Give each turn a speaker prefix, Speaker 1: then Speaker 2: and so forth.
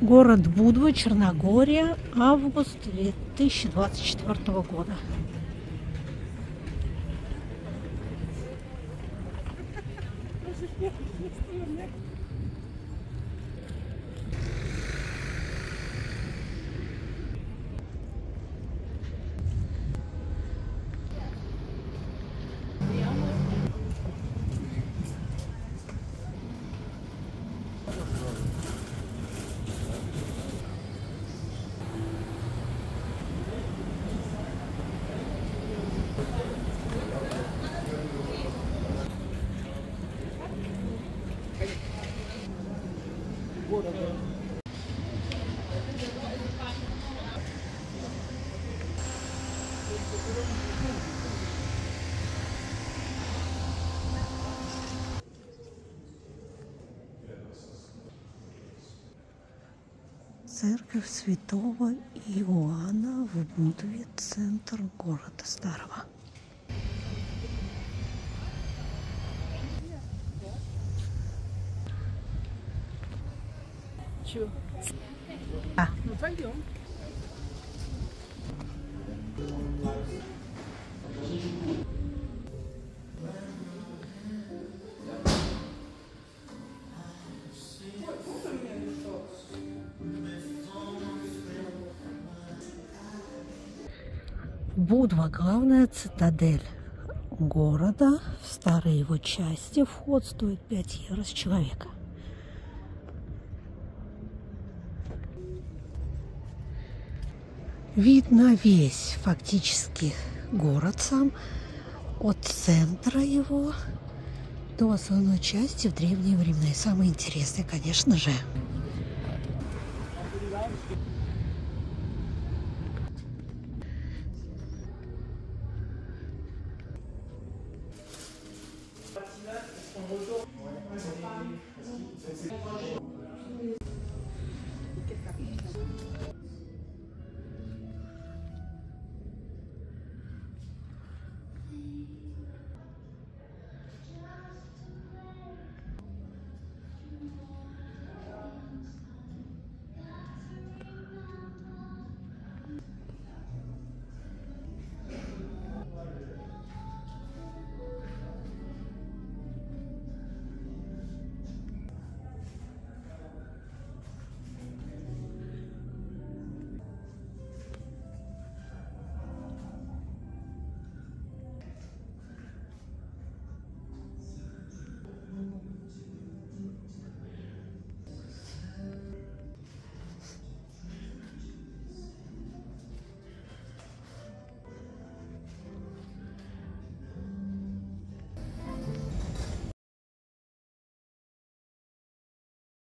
Speaker 1: Город Будва, Черногория, август 2024 года. Церковь Святого Иоанна в Будве, центр города Старого.
Speaker 2: Ну, пойдем.
Speaker 1: Будва – главная цитадель города. В старой его части вход стоит 5 евро с человека. Видно весь фактически город сам, от центра его до основной части в древние времена. И самое интересное, конечно же,